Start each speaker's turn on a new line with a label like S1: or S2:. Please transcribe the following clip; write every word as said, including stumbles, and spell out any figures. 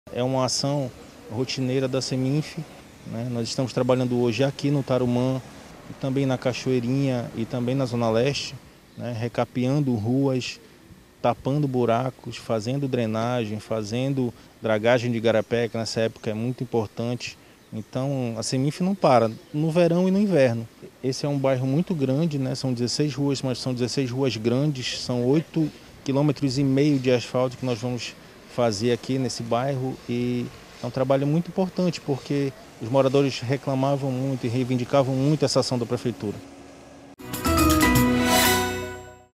S1: É uma ação rotineira da Seminf, né? Nós estamos trabalhando hoje aqui no Tarumã, e também na Cachoeirinha e também na Zona Leste, né? Recapeando ruas, tapando buracos, fazendo drenagem, fazendo dragagem de igarapé, que nessa época é muito importante. Então a Seminf não para, no verão e no inverno. Esse é um bairro muito grande, né? São dezesseis ruas, mas são dezesseis ruas grandes, são oito quilômetros e meio de asfalto que nós vamos fazer aqui nesse bairro, e é um trabalho muito importante porque os moradores reclamavam muito e reivindicavam muito essa ação da prefeitura.